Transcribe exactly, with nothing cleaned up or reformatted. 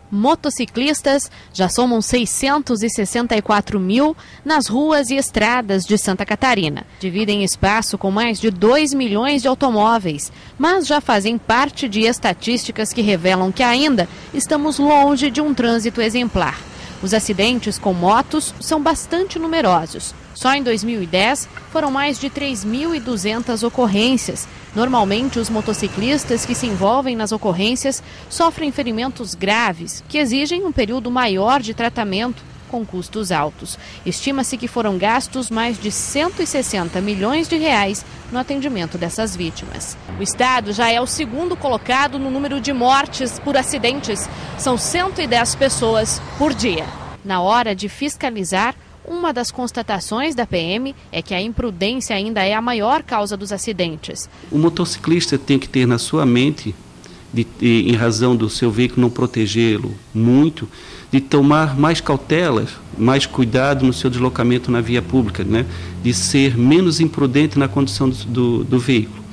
Motociclistas já somam seiscentos e sessenta e quatro mil nas ruas e estradas de Santa Catarina. Dividem espaço com mais de dois milhões de automóveis, mas já fazem parte de estatísticas que revelam que ainda estamos longe de um trânsito exemplar. Os acidentes com motos são bastante numerosos. Só em dois mil e dez foram mais de três mil e duzentas ocorrências. Normalmente, os motociclistas que se envolvem nas ocorrências sofrem ferimentos graves, que exigem um período maior de tratamento, com custos altos. Estima-se que foram gastos mais de cento e sessenta milhões de reais no atendimento dessas vítimas. O estado já é o segundo colocado no número de mortes por acidentes. São cento e dez pessoas por dia. Na hora de fiscalizar, uma das constatações da P M é que a imprudência ainda é a maior causa dos acidentes. O motociclista tem que ter na sua mente, de, de, em razão do seu veículo não protegê-lo muito, de tomar mais cautelas, mais cuidado no seu deslocamento na via pública, né? De ser menos imprudente na condução do, do, do veículo.